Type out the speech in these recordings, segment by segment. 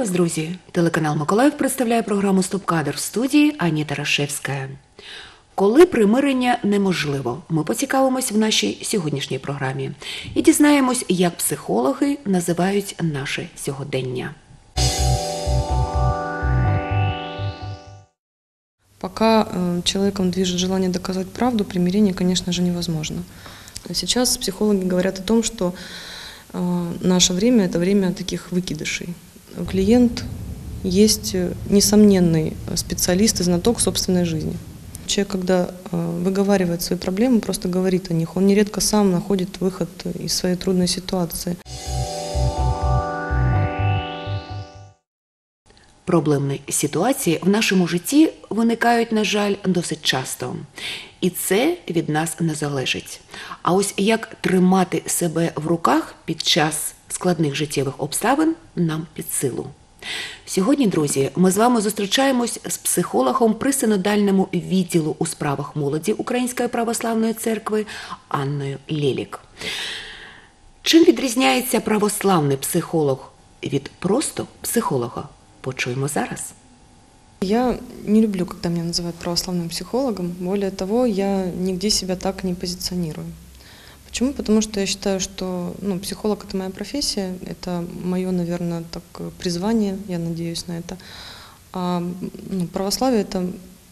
вас, друзі! Телеканал «Миколаїв» представляє програму «Стоп-кадр» в студії Аніта Рашевська. Коли примирення неможливо, ми поцікавимось в нашій сьогоднішній програмі і дізнаємось, як психологи називають наше сьогодення. Пока человеком движет желание доказать правду, примирение, конечно же, невозможно. Сейчас психологи говорят о том, что наше время – это время таких выкидышей. Клиент есть несомненный специалист и знаток собственной жизни. Человек, когда выговаривает свои проблемы, просто говорит о них. Он нередко сам находит выход из своей трудной ситуации. Проблемні ситуації в нашому житті виникають, на жаль, досить часто. І це від нас не залежить. А ось як тримати себе в руках під час складних життєвих обставин нам під силу. Сьогодні, друзі, ми з вами зустрічаємось з психологом при синодальному відділу у справах молоді Української православної церкви Анною Лєлік. Чим відрізняється православний психолог від просто психолога? Почуємо зараз. Я не люблю, когда меня называют православным психологом. Более того, я нигде себя так не позиционирую. Почему? Потому что я считаю, что психолог – это моя профессия, это мое, наверное, призвание, я надеюсь на это. А православие – это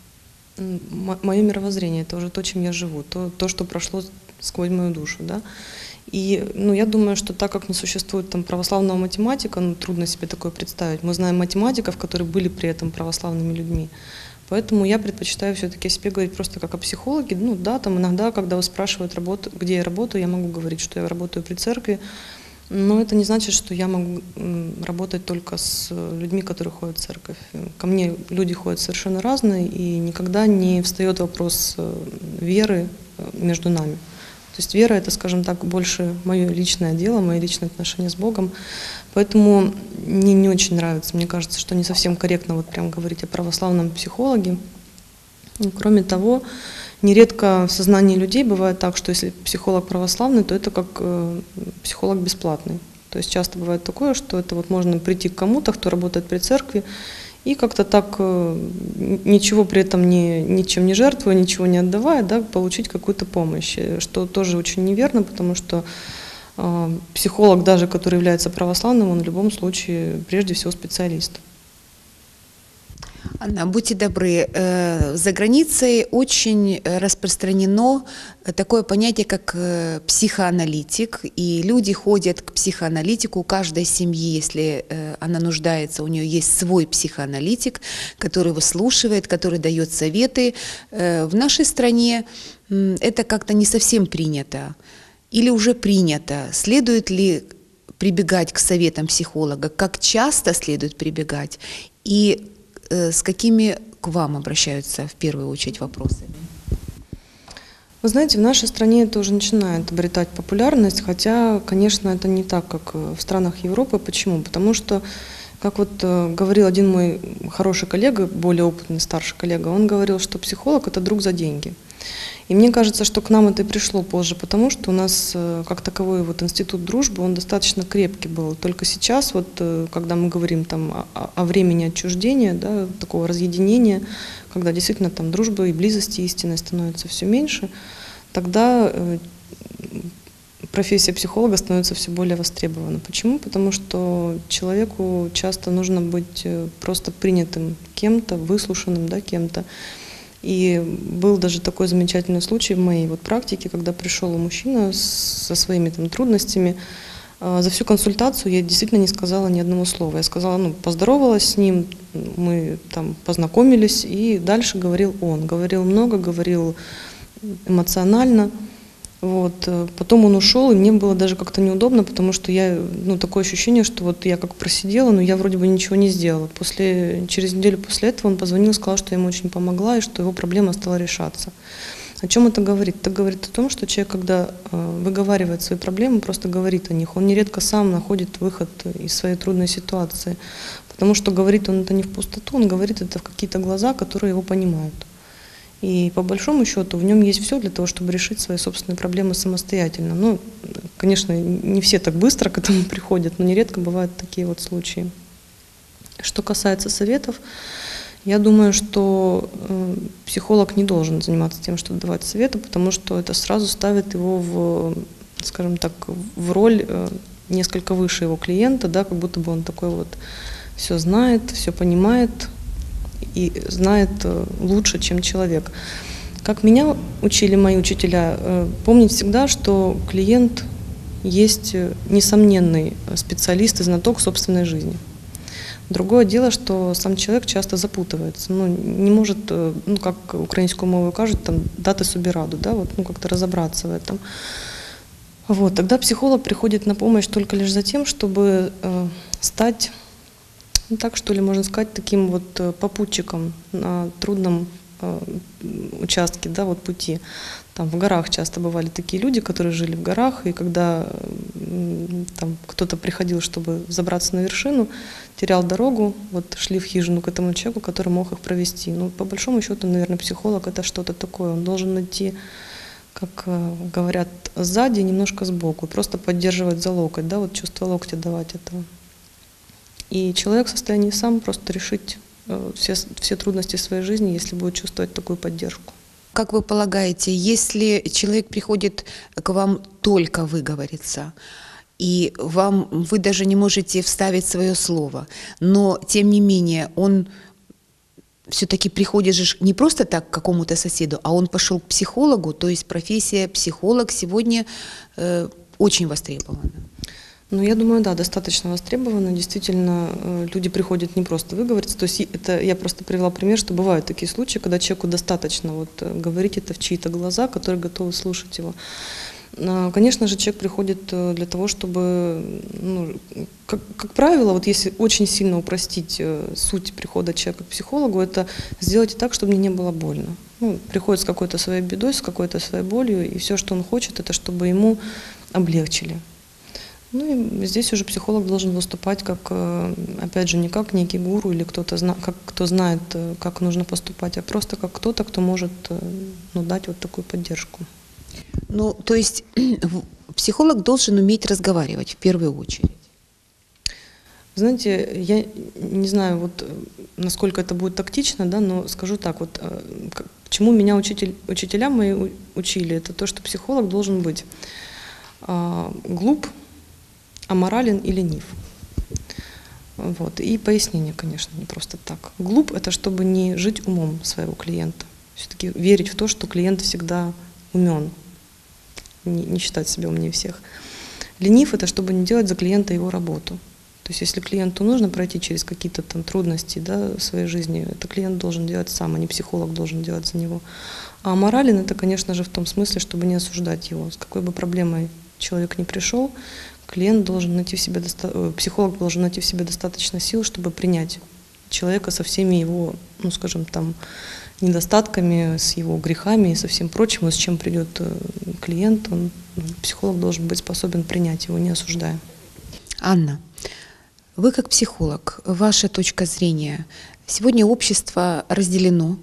мое мировоззрение, это уже то, чем я живу, то, что прошло сквозь мою душу. Да? И я думаю, что так как не существует православного математика, трудно себе такое представить. Мы знаем математиков, которые были при этом православными людьми. Поэтому я предпочитаю все-таки о себе говорить просто как о психологе. Иногда, когда вы спрашивают, где я работаю, я могу говорить, что я работаю при церкви. Но это не значит, что я могу работать только с людьми, которые ходят в церковь. Ко мне люди ходят совершенно разные, и никогда не встает вопрос веры между нами. То есть вера – это, скажем так, больше мое личное дело, мои личные отношения с Богом. Поэтому мне не очень нравится, мне кажется, что не совсем корректно прям говорить о православном психологе. Кроме того, нередко в сознании людей бывает так, что если психолог православный, то это как психолог бесплатный. То есть часто бывает такое, что это можно прийти к кому-то, кто работает при церкви, и как-то так, ничего при этом ничем не жертвуя, ничего не отдавая, получить какую-то помощь. Что тоже очень неверно, потому что психолог, даже который является православным, он в любом случае прежде всего специалист. Анна, будьте добры, за границей очень распространено такое понятие, как психоаналитик, и люди ходят к психоаналитику, у каждой семьи, если она нуждается, у нее есть свой психоаналитик, который выслушивает, который дает советы. В нашей стране это как-то не совсем принято, или уже принято. Следует ли прибегать к советам психолога, как часто следует прибегать, и с какими к вам обращаются в первую очередь вопросы? Вы знаете, в нашей стране это уже начинает обретать популярность, хотя, конечно, это не так, как в странах Европы. Почему? Потому что, как говорил один мой хороший коллега, более опытный, старший коллега, он говорил, что психолог – это друг за деньги. И мне кажется, что к нам это и пришло позже, потому что у нас, как таковой институт дружбы, он достаточно крепкий был. Только сейчас, когда мы говорим о времени отчуждения, такого разъединения, когда действительно дружбы и близости истинной становится все меньше, тогда профессия психолога становится все более востребована. Почему? Потому что человеку часто нужно быть просто принятым кем-то, выслушанным кем-то. И был даже такой замечательный случай в моей практике, когда пришел мужчина со своими трудностями. За всю консультацию я действительно не сказала ни одного слова. Я сказала, поздоровалась с ним, мы познакомились, и дальше говорил он. Говорил много, говорил эмоционально. Потом он ушел, и мне было даже как-то неудобно, потому что такое ощущение, что я как просидела, но я вроде бы ничего не сделала. Через неделю после этого он позвонил, сказал, что я ему очень помогла, и что его проблема стала решаться. О чем это говорит? Это говорит о том, что человек, когда выговаривает свои проблемы, просто говорит о них. Он нередко сам находит выход из своей трудной ситуации. Потому что говорит он это не в пустоту, он говорит это в какие-то глаза, которые его понимают. И по большому счету в нем есть все для того, чтобы решить свои собственные проблемы самостоятельно. Конечно, не все так быстро к этому приходят, но нередко бывают такие случаи. Что касается советов, я думаю, что психолог не должен заниматься тем, чтобы давать советы, потому что это сразу ставит его в, скажем так, в роль несколько выше его клиента, да, как будто бы он такой вот все знает, все понимает и знает лучше, чем человек. Как меня учили мои учителя, помнить всегда, что клиент есть несомненный специалист и знаток собственной жизни. Другое дело, что сам человек часто запутывается, ну, не может, ну, как українською мовою кажуть, там, дати собі раду, да, вот, ну, как-то разобраться в этом. Вот, тогда психолог приходит на помощь только лишь за тем, чтобы стать, ну, так что ли, можно сказать, таким вот попутчиком на трудном участке, да, вот пути. Там в горах часто бывали такие люди, которые жили в горах, и когда там кто-то приходил, чтобы забраться на вершину, терял дорогу, вот шли в хижину к этому человеку, который мог их провести. Ну, по большому счету, наверное, психолог — это что-то такое. Он должен идти, как говорят, сзади, немножко сбоку, просто поддерживать за локоть, да, вот чувство локтя давать этого. И человек в состоянии сам просто решить все трудности своей жизни, если будет чувствовать такую поддержку. Как вы полагаете, если человек приходит к вам только выговориться, и вы даже не можете вставить свое слово, но тем не менее он все-таки приходит же не просто так к какому-то соседу, а он пошел к психологу, то есть профессия психолог сегодня очень востребована. Ну, я думаю, да, достаточно востребовано. Действительно, люди приходят не просто выговориться. То есть это я просто привела пример, что бывают такие случаи, когда человеку достаточно вот говорить это в чьи-то глаза, которые готовы слушать его. Конечно же, человек приходит для того, чтобы, ну, как правило, вот если очень сильно упростить суть прихода человека к психологу, это сделать так, чтобы мне не было больно. Ну, приходит с какой-то своей бедой, с какой-то своей болью, и все, что он хочет, это чтобы ему облегчили. Ну и здесь уже психолог должен выступать как, опять же, не как некий гуру или кто знает, как нужно поступать, а просто как кто-то, кто может, ну, дать вот такую поддержку. Ну, то есть психолог должен уметь разговаривать в первую очередь. Знаете, я не знаю, вот насколько это будет тактично, да, но скажу так, вот чему меня учителя мои учили, это то, что психолог должен быть глуп, аморален и ленив. Вот. И пояснение, конечно, не просто так. Глуп — это чтобы не жить умом своего клиента. Все-таки верить в то, что клиент всегда умен, не считать себя умнее всех. Ленив — это чтобы не делать за клиента его работу. То есть если клиенту нужно пройти через какие-то там трудности, да, в своей жизни, это клиент должен делать сам, а не психолог должен делать за него. А аморален — это, конечно же, в том смысле, чтобы не осуждать его. С какой бы проблемой человек не пришел, клиент должен найти в себе, психолог должен найти в себе достаточно сил, чтобы принять человека со всеми его, ну, скажем, там, недостатками, с его грехами и со всем прочим, и с чем придет клиент, психолог должен быть способен принять его, не осуждая. Анна, вы как психолог, ваша точка зрения. Сегодня общество разделено,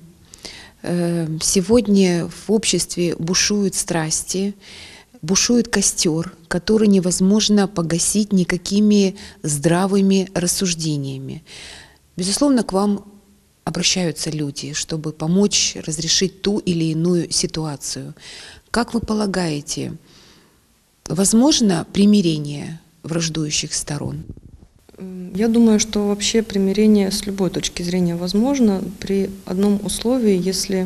сегодня в обществе бушуют страсти, бушует костер, который невозможно погасить никакими здравыми рассуждениями. Безусловно, к вам обращаются люди, чтобы помочь разрешить ту или иную ситуацию. Как вы полагаете, возможно примирение враждующих сторон? Я думаю, что вообще примирение с любой точки зрения возможно при одном условии, если,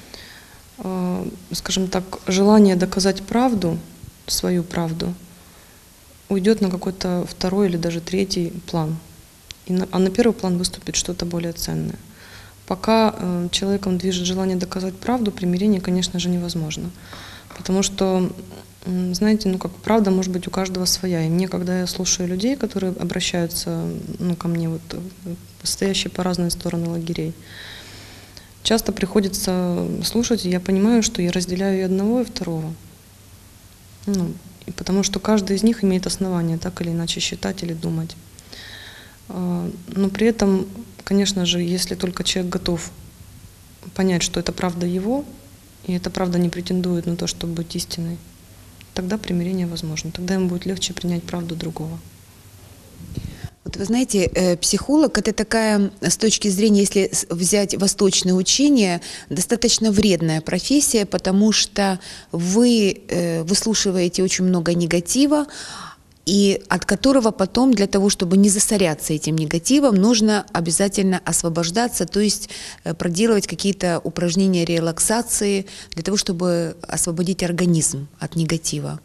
скажем так, желание доказать правду, свою правду, уйдет на какой-то второй или даже третий план. А на первый план выступит что-то более ценное. Пока человеком движет желание доказать правду, примирение, конечно же, невозможно. Потому что, знаете, ну как правда может быть у каждого своя. И мне, когда я слушаю людей, которые обращаются, ну, ко мне, вот, стоящие по разные стороны лагерей, часто приходится слушать, и я понимаю, что я разделяю и одного, и второго. Ну, и потому что каждый из них имеет основания так или иначе считать или думать. Но при этом, конечно же, если только человек готов понять, что это правда его, и эта правда не претендует на то, чтобы быть истиной, тогда примирение возможно. Тогда ему будет легче принять правду другого. Вот Вот вы знаете, психолог – это такая, с точки зрения, если взять восточные учения, достаточно вредная профессия, потому что вы выслушиваете очень много негатива, и от которого потом, для того, чтобы не засоряться этим негативом, нужно обязательно освобождаться, то есть проделывать какие-то упражнения релаксации для того, чтобы освободить организм от негатива.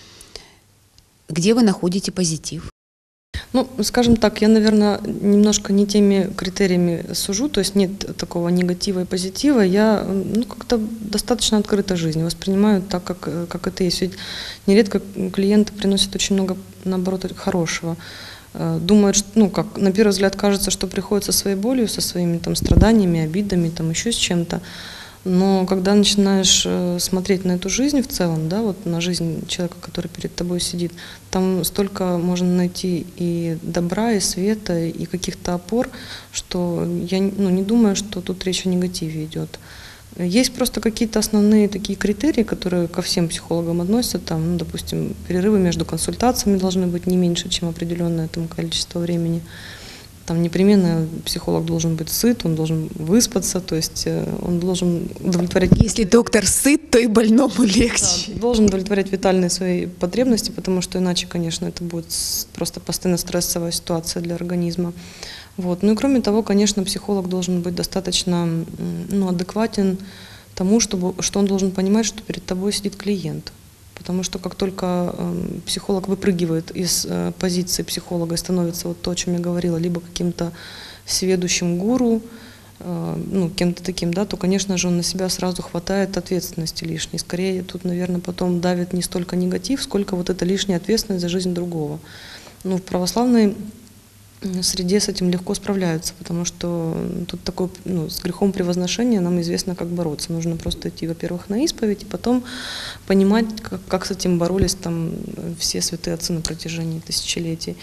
Где вы находите позитив? Ну, скажем так, я, наверное, немножко не теми критериями сужу, то есть нет такого негатива и позитива. Я как-то достаточно открыта жизнь, воспринимаю так, как это есть. Ведь нередко клиенты приносят очень много, наоборот, хорошего. Думают, что, как на первый взгляд кажется, что приходят со своей болью, со своими там страданиями, обидами, там еще с чем-то. Но когда начинаешь смотреть на эту жизнь в целом, да, вот на жизнь человека, который перед тобой сидит, там столько можно найти и добра, и света, и каких-то опор, что я не думаю, что тут речь о негативе идет. Есть просто какие-то основные такие критерии, которые ко всем психологам относятся. Там, допустим, перерывы между консультациями должны быть не меньше, чем определенное там количество времени. Там непременно психолог должен быть сыт, он должен выспаться, то есть он должен удовлетворять... Если доктор сыт, то и больному легче. Да, должен удовлетворять витальные свои потребности, потому что иначе, конечно, это будет просто постоянно стрессовая ситуация для организма. Вот. Ну и кроме того, конечно, психолог должен быть достаточно адекватен тому, что он должен понимать, что перед тобой сидит клиент. Потому что как только психолог выпрыгивает из позиции психолога и становится вот то, о чем я говорила, либо каким-то сведущим гуру, кем-то таким, да, то, конечно же, он на себя сразу хватает ответственности лишней. Скорее тут, наверное, потом давит не столько негатив, сколько вот эта лишняя ответственность за жизнь другого. В православной среде с этим легко справляются, потому что тут такой, с грехом превозношения нам известно, как бороться. Нужно просто идти, во-первых, на исповедь, и потом понимать, как с этим боролись там все святые отцы на протяжении тысячелетий.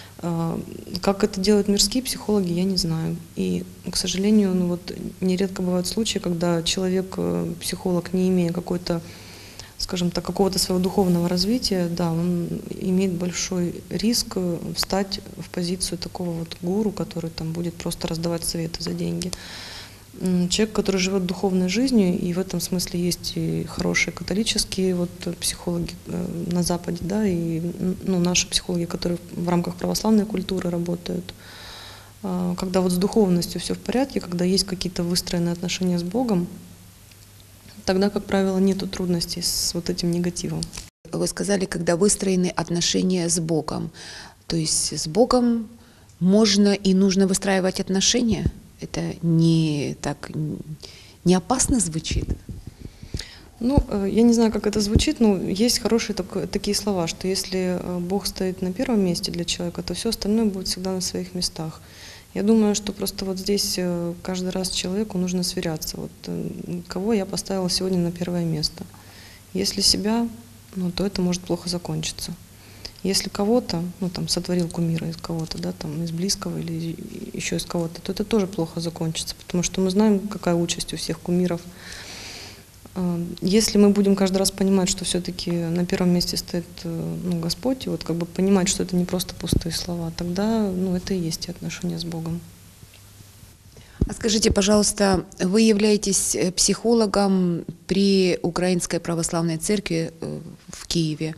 Как это делают мирские психологи, я не знаю. И, к сожалению, нередко бывают случаи, когда человек, психолог, не имея скажем так, какого-то своего духовного развития, да, он имеет большой риск встать в позицию такого вот гуру, который там будет просто раздавать советы за деньги. Человек, который живет духовной жизнью, и в этом смысле есть и хорошие католические психологи на Западе, да, и наши психологи, которые в рамках православной культуры работают. Когда с духовностью все в порядке, когда есть какие-то выстроенные отношения с Богом, тогда, как правило, нет трудностей с этим негативом. Вы сказали, когда выстроены отношения с Богом. То есть с Богом можно и нужно выстраивать отношения? Это не опасно звучит? Я не знаю, как это звучит, но есть хорошие такие слова, что если Бог стоит на первом месте для человека, то все остальное будет всегда на своих местах. Я думаю, что просто здесь каждый раз человеку нужно сверяться. Кого я поставила сегодня на первое место. Если себя, то это может плохо закончиться. Если кого-то, сотворил кумира из кого-то, да, там, из близкого или еще из кого-то, то это тоже плохо закончится, потому что мы знаем, какая участь у всех кумиров. Если мы будем каждый раз понимать, что все-таки на первом месте стоит Господь, и понимать, что это не просто пустые слова, тогда это и есть те отношения с Богом. А скажите, пожалуйста, вы являетесь психологом при Украинской Православной Церкви в Киеве.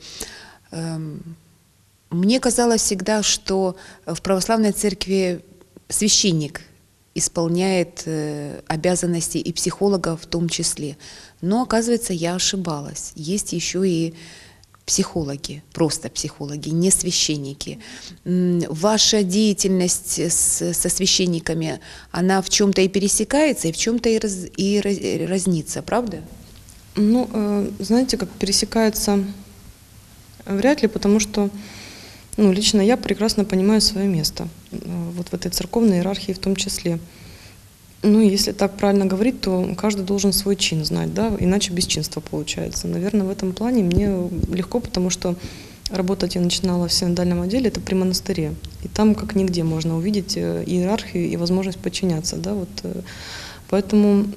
Мне казалось всегда, что в Православной Церкви священник исполняет обязанности и психолога в том числе. Но, оказывается, я ошибалась. Есть еще и психологи, просто психологи, не священники. Ваша деятельность со священниками, она в чем-то и пересекается, и в чем-то и разнится, правда? Знаете, как пересекается, вряд ли, потому что лично я прекрасно понимаю свое место в этой церковной иерархии в том числе. Если так правильно говорить, то каждый должен свой чин знать, да, иначе бесчинство получается. Наверное, в этом плане мне легко, потому что работать я начинала в синодальном отделе, это при монастыре. И там как нигде можно увидеть иерархию и возможность подчиняться, да, Поэтому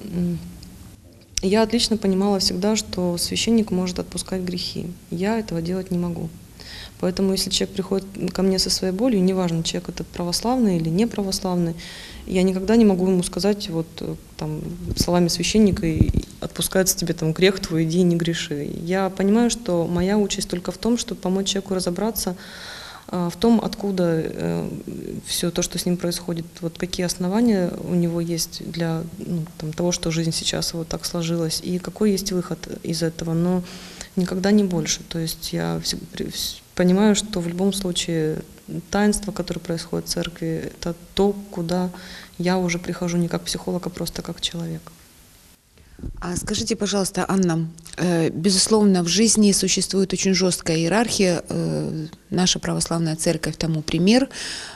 я отлично понимала всегда, что священник может отпускать грехи. Я этого делать не могу. Поэтому если человек приходит ко мне со своей болью, неважно, человек этот православный или не православный, я никогда не могу ему сказать вот там словами священника и отпускается тебе там грех твой, иди и не греши. Я понимаю, что моя участь только в том, чтобы помочь человеку разобраться в том, откуда все то, что с ним происходит, вот какие основания у него есть для там, того, что жизнь сейчас вот так сложилась, и какой есть выход из этого, но никогда не больше. То есть я понимаю, что в любом случае таинство, которое происходит в церкви, это то, куда я уже прихожу не как психолог, а просто как человек. А скажите, пожалуйста, Анна, безусловно, в жизни существует очень жесткая иерархия. Наша православная церковь тому пример,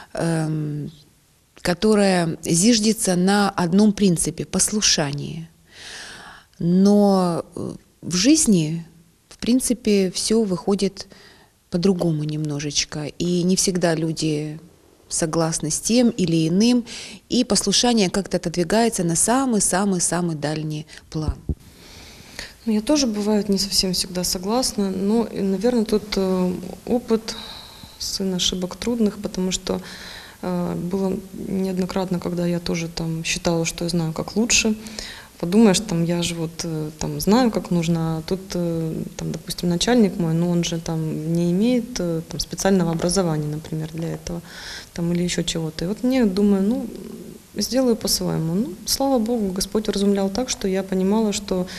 которая зиждется на одном принципе – послушании. Но в жизни, в принципе, все выходит по-другому немножечко. И не всегда люди согласны с тем или иным, и послушание как-то отодвигается на самый-самый-самый дальний план. Я тоже, бывает, не совсем всегда согласна, но, наверное, тут опыт, сын ошибок трудных, потому что было неоднократно, когда я тоже там считала, что я знаю, как лучше. Подумаешь, там, я же вот там знаю, как нужно, а тут, там, допустим, начальник мой, но он же там не имеет там, специального образования, например, для этого, там, или еще чего-то. И вот мне, думаю, сделаю по-своему. Слава Богу, Господь разумлял так, что я понимала, что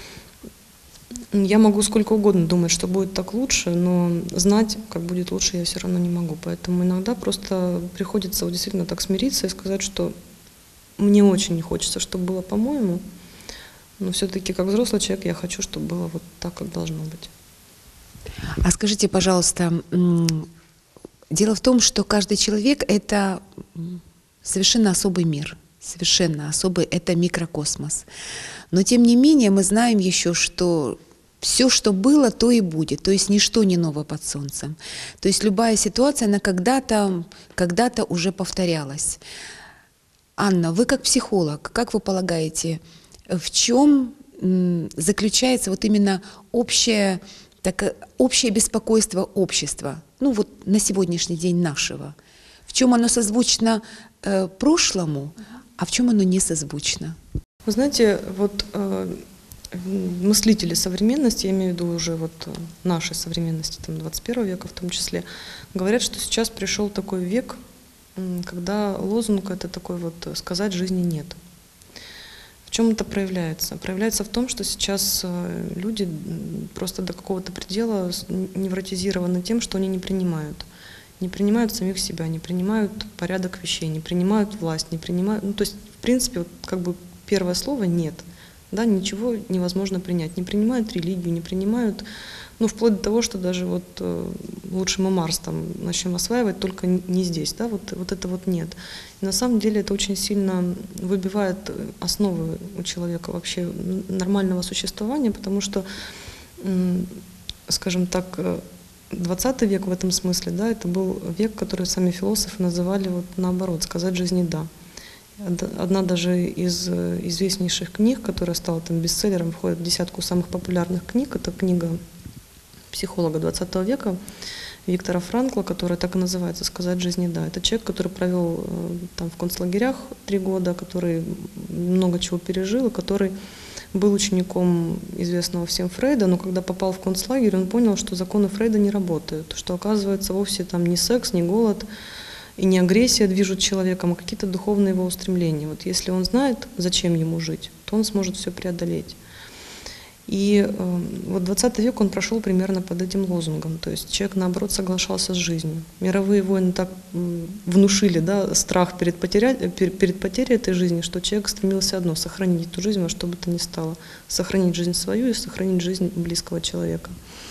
я могу сколько угодно думать, что будет так лучше, но знать, как будет лучше, я все равно не могу. Поэтому иногда просто приходится вот действительно так смириться и сказать, что мне очень не хочется, чтобы было по-моему, но все-таки как взрослый человек я хочу, чтобы было вот так, как должно быть. А скажите, пожалуйста, дело в том, что каждый человек – это совершенно особый мир, совершенно особый – это микрокосмос. Но тем не менее мы знаем еще, что все, что было, то и будет, то есть ничто не ново под солнцем. То есть любая ситуация, она когда-то уже повторялась. Анна, вы как психолог, как вы полагаете, в чем заключается вот именно общее беспокойство общества, вот на сегодняшний день нашего? В чем оно созвучно прошлому, а в чем оно не созвучно? Вы знаете, вот мыслители современности, я имею в виду уже вот нашей современности, там, 21 века в том числе, говорят, что сейчас пришел такой век, когда лозунг это такой вот «сказать жизни нет». В чем это проявляется? Проявляется в том, что сейчас люди просто до какого-то предела невротизированы тем, что они не принимают. Не принимают самих себя, не принимают порядок вещей, не принимают власть, не принимают... то есть, в принципе, вот как бы первое слово «нет». Да, ничего невозможно принять. Не принимают религию, не принимают... вплоть до того, что даже вот лучше мы Марс там начнем осваивать, только не здесь, да, вот это вот нет. И на самом деле это очень сильно выбивает основы у человека вообще нормального существования, потому что, скажем так, 20 век в этом смысле, да, это был век, который сами философы называли вот наоборот, сказать жизни «да». Одна даже из известнейших книг, которая стала там бестселлером, входит в десятку самых популярных книг, это книга психолога 20 века Виктора Франкла, которая так и называется «Сказать жизни да». Это человек, который провел там в концлагерях 3 года, который много чего пережил, и который был учеником известного всем Фрейда, но когда попал в концлагерь, он понял, что законы Фрейда не работают, что оказывается вовсе там не секс, не голод и не агрессия движут человеком, а какие-то духовные его устремления. Вот если он знает, зачем ему жить, то он сможет все преодолеть. И вот 20 век он прошел примерно под этим лозунгом. То есть человек, наоборот, соглашался с жизнью. Мировые войны так внушили, да, страх перед потерей этой жизни, что человек стремился одно — сохранить эту жизнь во что бы то ни стало. Сохранить жизнь свою и сохранить жизнь близкого человека.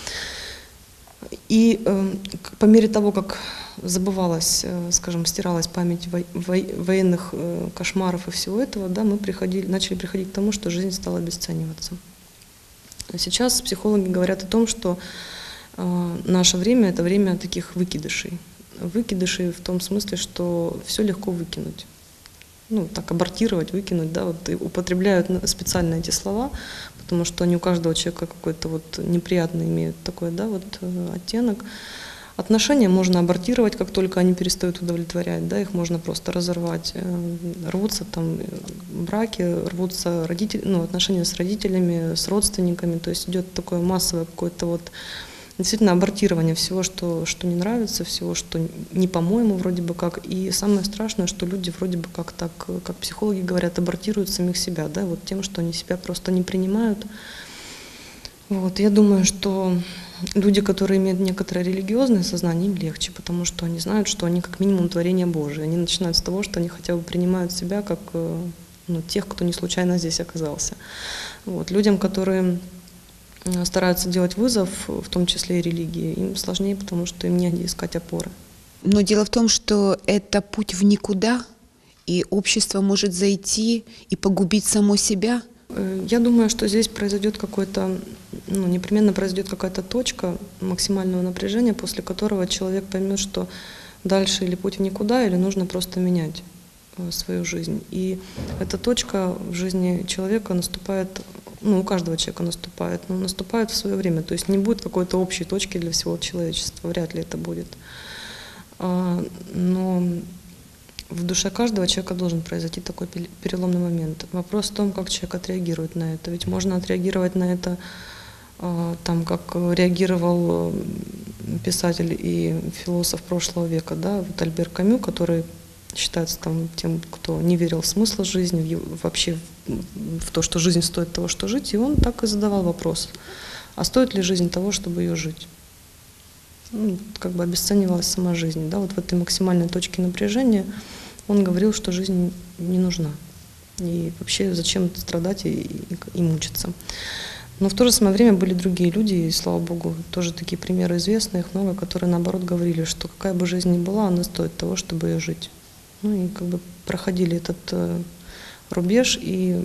И по мере того, как забывалась, скажем, стиралась память военных кошмаров и всего этого, да, мы начали приходить к тому, что жизнь стала обесцениваться. Сейчас психологи говорят о том, что наше время — это время таких выкидышей. Выкидышей в том смысле, что все легко выкинуть. Так абортировать, выкинуть, да, вот и употребляют специально эти слова, потому что они у каждого человека какой-то вот неприятный имеют такой, да, вот оттенок. Отношения можно абортировать, как только они перестают удовлетворять, да, их можно просто разорвать. Рвутся там браки, рвутся отношения с родителями, с родственниками, то есть идет такое массовое какое-то вот действительно абортирование всего, что не нравится, всего, что не по-моему вроде бы как. И самое страшное, что люди вроде бы как так, как психологи говорят, абортируют самих себя, да, вот тем, что они себя просто не принимают. Вот, я думаю, что люди, которые имеют некоторое религиозное сознание, им легче, потому что они знают, что они как минимум творение Божие. Они начинают с того, что они хотя бы принимают себя как тех, кто не случайно здесь оказался. Вот. Людям, которые стараются делать вызов, в том числе и религии, им сложнее, потому что им негде искать опоры. Но дело в том, что это путь в никуда, и общество может зайти и погубить само себя. Я думаю, что здесь произойдет непременно произойдет какая-то точка максимального напряжения, после которого человек поймет, что дальше или путь в никуда, или нужно просто менять свою жизнь. И эта точка в жизни человека наступает, у каждого человека наступает, но наступает в свое время. То есть не будет какой-то общей точки для всего человечества, вряд ли это будет. Но в душе каждого человека должен произойти такой переломный момент. Вопрос в том, как человек отреагирует на это. Ведь можно отреагировать на это как реагировал писатель и философ прошлого века, да, вот Альбер Камю, который считается тем, кто не верил в смысл жизни, вообще в то, что жизнь стоит того, что жить, и он так и задавал вопрос, а стоит ли жизнь того, чтобы ее жить? Обесценивалась сама жизнь, да, вот в этой максимальной точке напряжения он говорил, что жизнь не нужна, и вообще зачем страдать и мучиться. Но в то же самое время были другие люди, и, слава Богу, тоже такие примеры известны, их много, которые, наоборот, говорили, что какая бы жизнь ни была, она стоит того, чтобы ее жить. И проходили этот рубеж и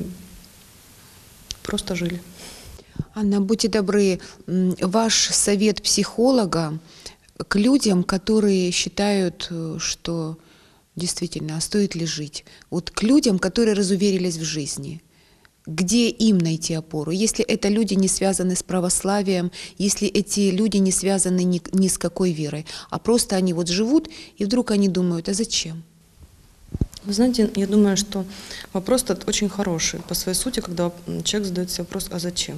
просто жили. Анна, будьте добры, ваш совет психолога к людям, которые считают, что действительно, а стоит ли жить? Вот к людям, которые разуверились в жизни. Где им найти опору? Если это люди не связаны с православием, если эти люди не связаны ни с какой верой, а просто они живут, и вдруг они думают, а зачем? Вы знаете, я думаю, что вопрос этот очень хороший по своей сути, когда человек задает себе вопрос, а зачем?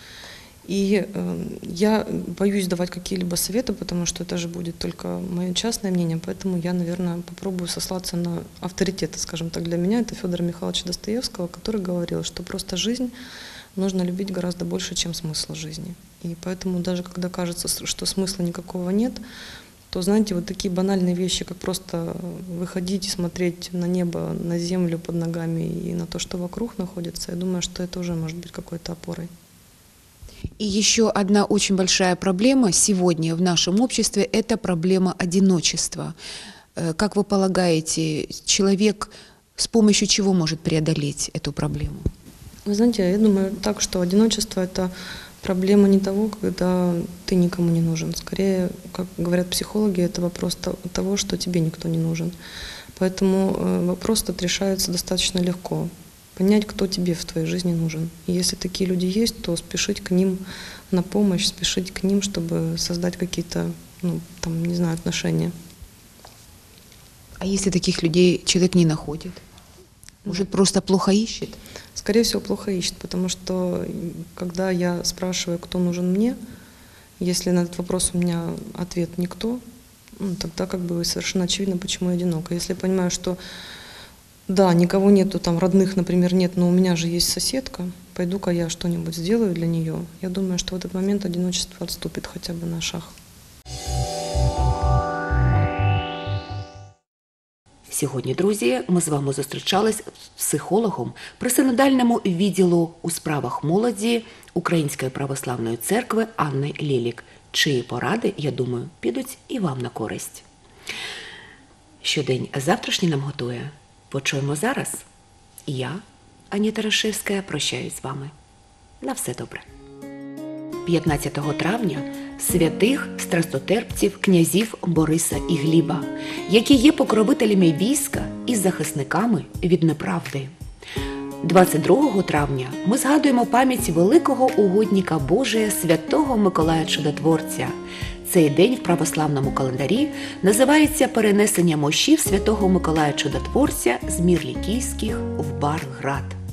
И я боюсь давать какие-либо советы, потому что это же будет только мое частное мнение, поэтому я, наверное, попробую сослаться на авторитета, скажем так, для меня. Это Федора Михайловича Достоевского, который говорил, что просто жизнь нужно любить гораздо больше, чем смысл жизни. И поэтому даже когда кажется, что смысла никакого нет, то, знаете, вот такие банальные вещи, как просто выходить и смотреть на небо, на землю под ногами и на то, что вокруг находится, я думаю, что это уже может быть какой-то опорой. И еще одна очень большая проблема сегодня в нашем обществе – это проблема одиночества. Как вы полагаете, человек с помощью чего может преодолеть эту проблему? Вы знаете, я думаю так, что одиночество – это проблема не того, когда ты никому не нужен. Скорее, как говорят психологи, это вопрос того, что тебе никто не нужен. Поэтому вопрос этот решается достаточно легко. Понять, кто тебе в твоей жизни нужен. И если такие люди есть, то спешить к ним на помощь, спешить к ним, чтобы создать какие-то, отношения. А если таких людей человек не находит? Может, просто плохо ищет? Скорее всего, плохо ищет, потому что когда я спрашиваю, кто нужен мне, если на этот вопрос у меня ответ «никто», тогда совершенно очевидно, почему я одинока. Если я понимаю, что да, никого нету, родных, например, нет, но у меня же есть соседка, пойду-ка я что-нибудь сделаю для нее. Я думаю, что в этот момент одиночество отступит хотя бы на шаг. Сьогодні, друзі, ми з вами зустрічались з психологом при синодальному відділу у справах молоді Української православної церкви Анни Лілік, чиї поради, я думаю, підуть і вам на користь. Що день завтрашній нам готує? Почуємо зараз. Я, Аніта Рашевська, прощаюсь з вами. На все добре. 15 травня святих страстотерпців князів Бориса і Гліба, які є покровителями війська і захисниками від неправди. 22 травня ми згадуємо пам'ять великого угодника Божия святого Миколая Чудотворця. Цей день в православному календарі називається перенесення мощів святого Миколая Чудотворця з Мір Лікійських в Барград.